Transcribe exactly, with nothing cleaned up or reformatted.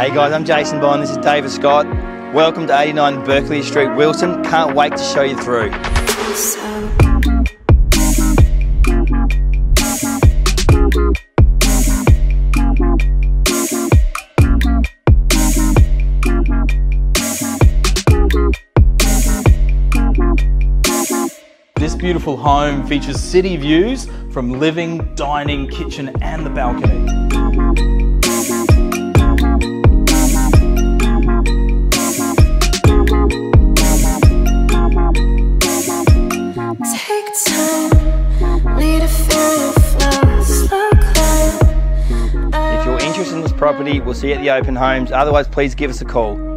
Hey guys, I'm Jason Bond, this is David Scott. Welcome to eighty-nine Berkeley Street, Wilston. Can't wait to show you through. This beautiful home features city views from living, dining, kitchen and the balcony. If you're interested in this property, we'll see you at the open homes. Otherwise, please give us a call.